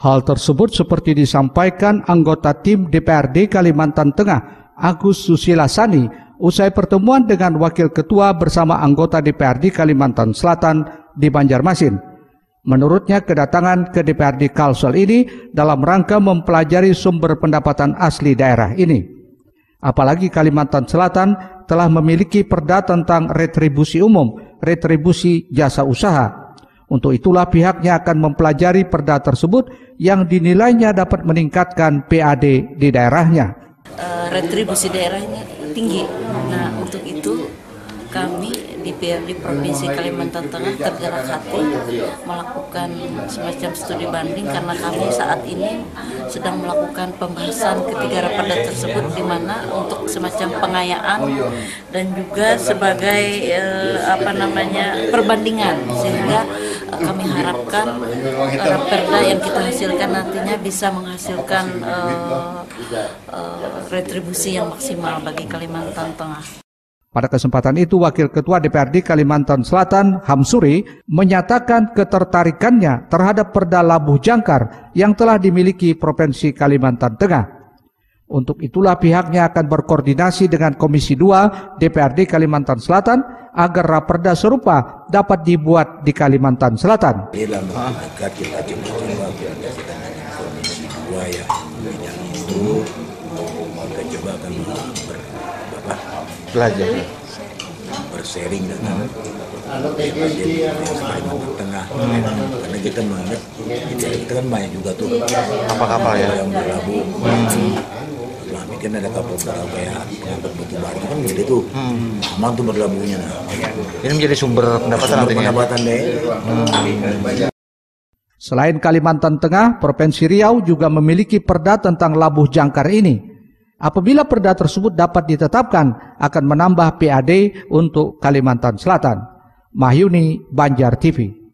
Hal tersebut seperti disampaikan anggota tim DPRD Kalimantan Tengah, Agus Susilasani, usai pertemuan dengan Wakil Ketua bersama anggota DPRD Kalimantan Selatan di Banjarmasin. Menurutnya, kedatangan ke DPRD Kalsel ini dalam rangka mempelajari sumber pendapatan asli daerah ini. Apalagi Kalimantan Selatan telah memiliki perda tentang retribusi umum, retribusi jasa usaha. Untuk itulah pihaknya akan mempelajari perda tersebut yang dinilainya dapat meningkatkan PAD di daerahnya. Retribusi daerahnya tinggi. Nah, untuk itu kami di DPRD Provinsi Kalimantan Tengah tergerak hati melakukan semacam studi banding karena kami saat ini sedang melakukan pembahasan ketiga raperda tersebut, di mana untuk semacam pengayaan dan juga sebagai perbandingan, sehingga kami harapkan raperda yang kita hasilkan nantinya bisa menghasilkan retribusi yang maksimal bagi Kalimantan Tengah. Pada kesempatan itu, Wakil Ketua DPRD Kalimantan Selatan, Hamsuri, menyatakan ketertarikannya terhadap perda Labuh Jangkar yang telah dimiliki Provinsi Kalimantan Tengah. Untuk itulah pihaknya akan berkoordinasi dengan Komisi 2 DPRD Kalimantan Selatan agar raperda serupa dapat dibuat di Kalimantan Selatan. Dalam dekat kita coba koordinasikan dengan Komisi 2 yang bidang itu, kita coba akan belajar, bersharing dengan DPRD Kalimantan Tengah, karena kita mengingat kita kan banyak juga tuh kapal-kapal yang berlabuh. Selama kan ada kapal berlabuh ya, pengangkut batu bara itu kan gede tuh, aman tuh berlabuhnya. Ini menjadi sumber pendapatan nantinya. Selain Kalimantan Tengah, Provinsi Riau juga memiliki perda tentang Labuh Jangkar ini. Apabila perda tersebut dapat ditetapkan, akan menambah PAD untuk Kalimantan Selatan. Mahyuni, Banjar TV.